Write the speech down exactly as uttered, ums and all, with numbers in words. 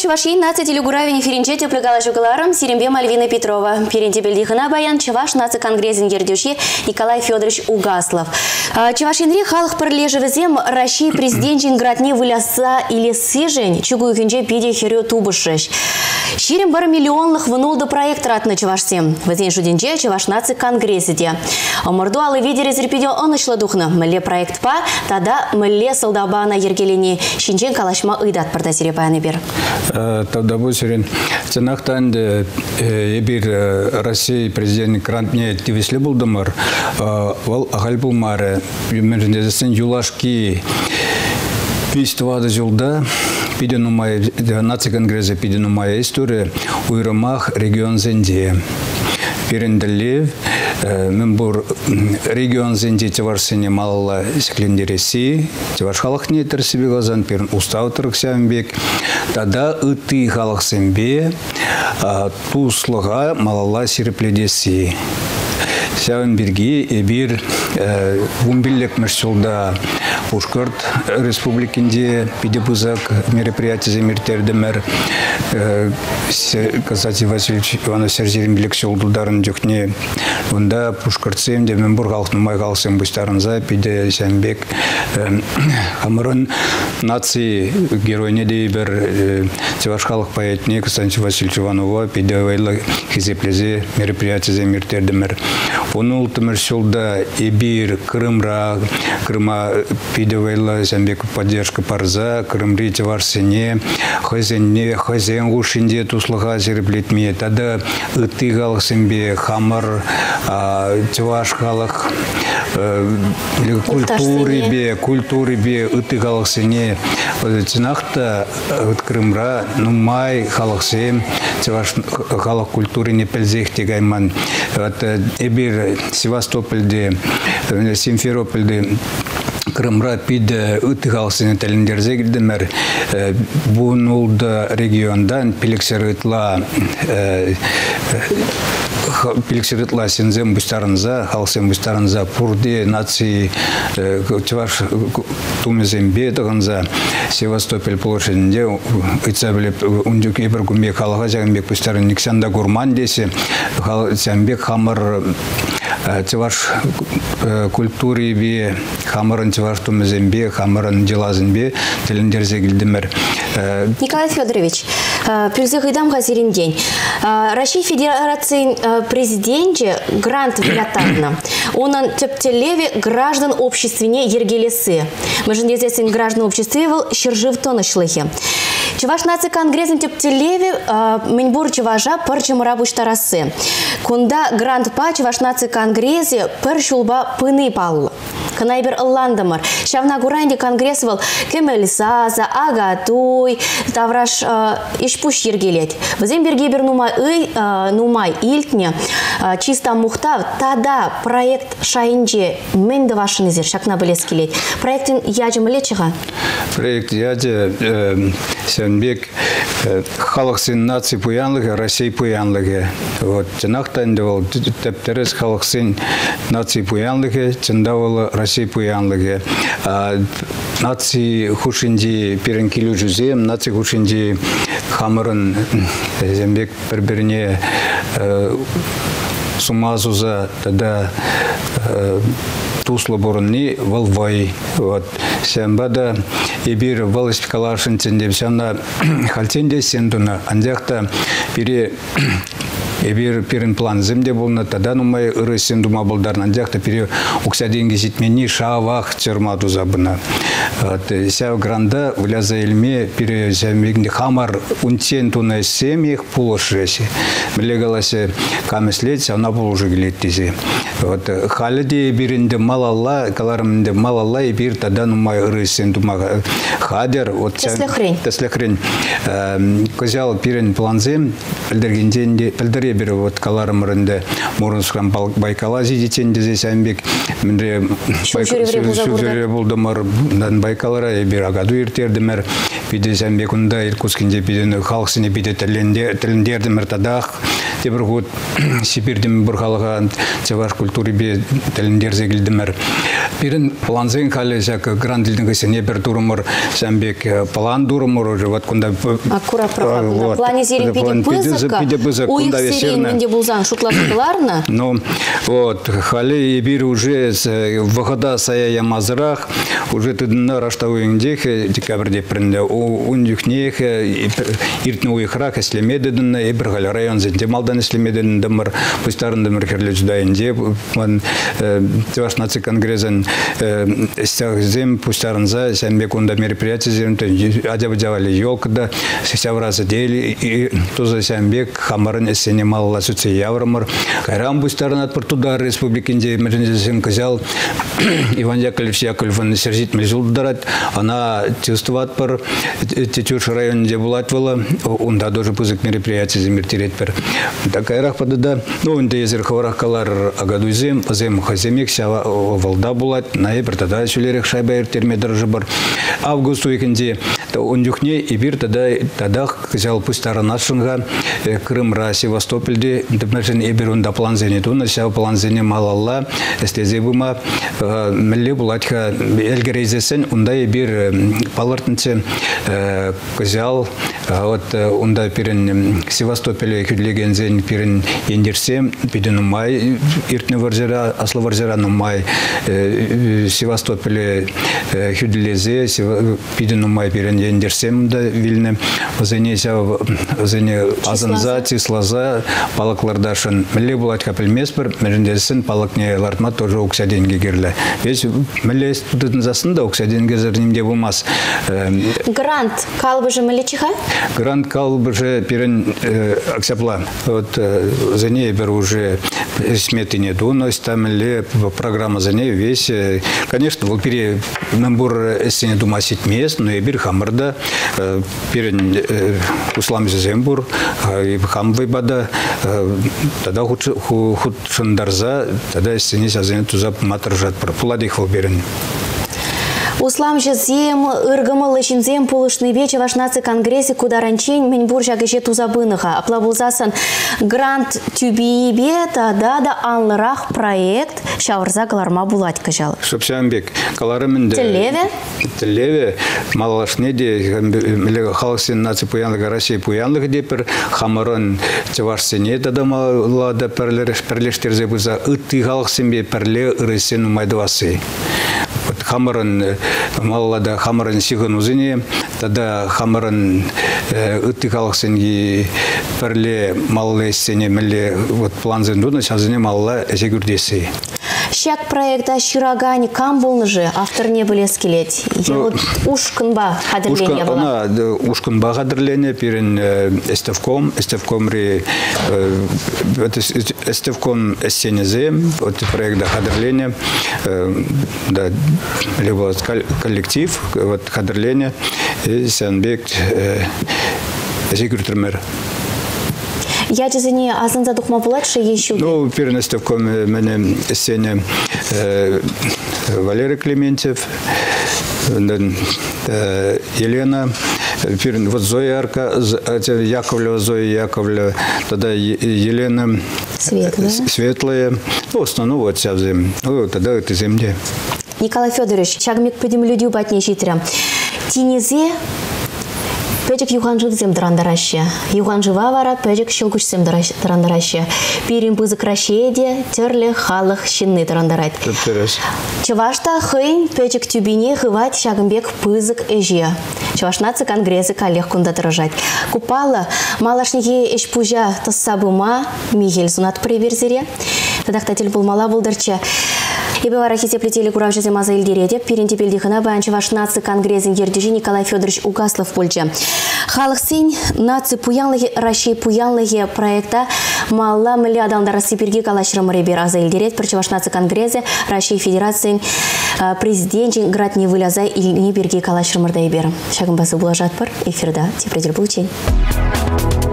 Чувашин наци телегуравин ференче теплегала жугаларам Сирембе Мальвина Петрова. Перенте бельдихана баян Чуваш наци конгрессин ердюши Николай Федорович Угаслов. Чувашинри халых пролежевезем России президентин градне выляса или сыжень чугу күнже пиде херё тубышыш. Ширим бар миллионлых внулды проект ратны Чувашсем. Вазен жуденже Чуваш наци конгрессиде. Оморду алы виде резерпидео онышлы духна. Мэле проект па, тада мэле солдабана ергелени. Шинчен калашма ыйдат парта сирепаяны бер. Тогда будет сирен. Ценахтан ебир Россия президент грантне тивесли булдымыр. Вал агаль булмары. Междезесен юлашки пиствада жылда пиденумая наци конгресса пиденумая история уйрамах регион Зенде. Перенделев, мен бур регион Зенде теварсене малла секлендереси, теваш халахне терсибе газан перн устав тырксямбек. Тада ыты халахсембе туслага малла сирепледеси. Сявен бирги эбир вумбиллек мерсулда Ушкарт республикинде пидебузак мероприятие замертердемер Казати Васильевич Ивана Сержерин сулдударын жүкне онда Пушкартсем де мен бургалхны майгалсем бустарынза пиде Сямбек Хамырын нации геройне де бер Чувашхалық поэтне Казати Васильевич Иванова пиде вайла хизеплезе мероприятие замертердемер Оны ултымыр сулда эбир Крымра Крыма пидевайла Сямбек поддержка парза Крымри теварсене хозяйне хозяйн гушинде туслыга зереплетме тада ыты галсембе хамар теваш халах культуры бе культуры бе ыты галсене цинахта Крымра нумай халахсем теваш халах культуры не пельзех тегайман эбир Севастопольде Симферопольде Крымра пиде ытыгалсыны тәліндерзе келдімер бұнылды региондан пилексерітла пилексерітла сензем бұстарынза, халсен бұстарынза пұрде нации чываш тумезембе тұғынза Севастополь площадінде ұйтса біліп үндік ебір күмбек халыға жағынбек бұстарын Никсанда Гурман десе сәмбек хамыр Чуваш культуры бе, хамырын чуваш тумезембе, хамырын делазынбе, телендерзе келдімер. Николай Федорович, пюльзе гайдам газирин день. Россия Федерации президенте грант вилятарна. Он тептелеве граждан общественне ергелесы. Мы же здесь граждан обществе щержив тонышлыхе. Чуваш наци конгрессен тептелеве меньбур чуважа парчем рабуч тарасы. Кунда грант па чуваш наци конгрессе парчулба пыны палу. Канайбер Алландамар. Шавна гуранде конгрессовал кемелисаза, агатуй, тавраш ишпуш ергелет. Вазем бергебер нумай ый, нумай илтне, чисто мухтав, тада проект шайнже менде вашын изер, шакна білескелет. Проектин яджым лечеға? Проект яджы сенбек халықсын наци пуянлығы, Россия пуянлығы. Вот, жанақтайында ол тәптерес халықсын наци пуянлығы, чындавылы Россия пуянлығы. Наци хушинди перенкелю жүзем, наци хушинди хамырын зембек бір-біріне сумазуза, тада туслы бұрынны валвай. Вот. Сәмбада ебір вал испекалашын цендеп, сәмна хальценде сендуна, андяқта пере Эбир перен план земде болна тада нумай ыры сендума болдарна дякта пере укся деньги ситмени шавах чермаду забына. Ся гранда вляза эльме пере земегни хамар унтен туна семьях пулошеси. Млегаласе камеслет она полужу глеттизи. Вот халиди биринде малалла каларымде малалла и бир тада нумай ыры сендума хадер вот теслехрень теслехрень козял перен план зем пелдергенденде пелдер бир вот каларымырында Мурунскан Байкала зидетенде здесь амбек менде Байкала булдымыр Байкалара бир агаду иртердимер биде амбек унда Иркутскинде биде халксыне биде телендердимер тадах тебір год Сибирден бір халыға чаваш культуры бе тіліндерзе келдімір. Бірін планзен қалы жак гранд дилдің кесене бір турымыр, сәмбек план турымыр, вот кунда... Аккура права. Плане зерен пиде пызыка, уйық серен менде бұлзан шутлашқыларына? Ну, вот, хали и бир уже выхода сая ямазрах, уже тыдына раштауыңдех декабрде пренде ундюхнех иртну уйхрак эслемедедінна, и бір хали район зенде малдан эслемедедін дымыр, пустарын дымыр херліч дайынде, Теваш наци конгрезен стягзем пустарынза, сәнбек онда мероприятие зерімті, адябы-дявали елкада, сявразы дели, и туза сәнбек хамарын эсене малла сүтсе яврымыр, кайрам пустарын атпыр туда республикинде мернезесен кызял, Иван Яковлевич Яковлевын сержит мезулдарат, она чувствоват пар, тетюш районде булатвала, онда тоже пузык мероприятие земертирет пар. Так айрах падада, ну, онда езер хаварах калар агадуйзем, азем хаземек, сява валда булат, наебір тада сүлерек шайбайыр терме дыржы бар. Август уйкенде ондюхне и бир тада тада кызял пустарын ашынға, Крымра, Севастопольде, дымнашын ебір онда планзене туна, сява планзене малалла, эстезе бума, мілі булатха әлгерейзесен, онда ебір палыртынце кызял, вот онда пирен Севастополе күдлегензен пирен ендерсем, пиден умай, иртне варзера, аслы варзера нумай, Севастополе күдлезе, пиден умай пирен ендерсем да вильне, озене озене азанза, числаза, палаклардашын, мілі булатха пілмеспір, мерендесін палакне лартма тоже уксяденге герлі. Весь мілі студентін засында уксяденге зернемде болмас. Грант калбы же мілі чиха? Грант калбы же пирен аксапла. Вот зене бер уже сметине дуность, там ли программа за ней весь. Конечно, был пере набор эссене думасить мест, но и бир хамарда, перен услам зембур, и хам выбада, тогда худ шандарза, тогда эссене сазене туза матержат про пуладих волберен. Услам жезем, ыргымылы жинзем пулышны вече вашнацы конгрессе кударанчень меньбур жагыже тузабыныға. Аплабулзасын грант тюбиебе тада да анлырах проект шавырза каларма булать кажал. Шопсянбек, каларымында... Телеве? Телеве, малалашнеде, мелега халықсен наци пуянлығы, Россия пуянлығы депір, хамырын чавашсене тада малада перлештерзе бұза, үтті халықсенбе перле ырысен умайдывасы. Хамырын маллада хамырын сигын узыне, тада хамырын үтті халықсенге перле маллы эссене меле планзен дуна, сазыне малла эсе күрдесі. Шак проекта Ширагани кам болны же, автор не были скелет. Ушкынба хадырлене была. Ушкынба хадырлене, перен эстевком, эстевкомри, эстевком эссенезе, вот проекта хадырлене, либо коллектив, вот хадырлене, и сянбек эсекюртερμер. Я дизайне азанза духма буладши еще. Ну, перенести в коме мене сцене Валерий Клементьев, Елена, вот Зоя Арка, Яковлева, Зоя Яковлева, тогда Елена Светлая. Светлая. Ну, в основном вот вся земля. Ну, тогда это земля. Николай Федорович, чагмик пойдем люди убатнее житрям. Тинезе пөжік юғанжығызем дырандарашы. Юғанжыва вара пөжік шылгүшсем дырандарашы. Пирим пызык рашеде, терлі халық шинны дырандарайд. Чывашта хыйн пөжік тюбине хывать шагымбек пызык эже. Чывашнацы конгрессы коллег кунда дырыжать. Купала малашнеге эш пужа тассабыма Михель зунат приверзере. Тадақтатель бұл мала бұлдырча. Ебе варахите плетели курав жезем аза илдереде, пиренте пелдихына баянчы ваш наци конгрезин ердежи Николай Федорович Угаслов пульча. Халық сен наци пуянлығы, Рашей пуянлығы проекта малла мілі адамдары сиперге калашырым ребер аза илдерет, пірчі ваш наци конгрезе Рашей Федерациян президентін град не вылязай или не берге калашырым рда ебер. Шагын басы бұлажат бар, эфирда тепредер бұл чен.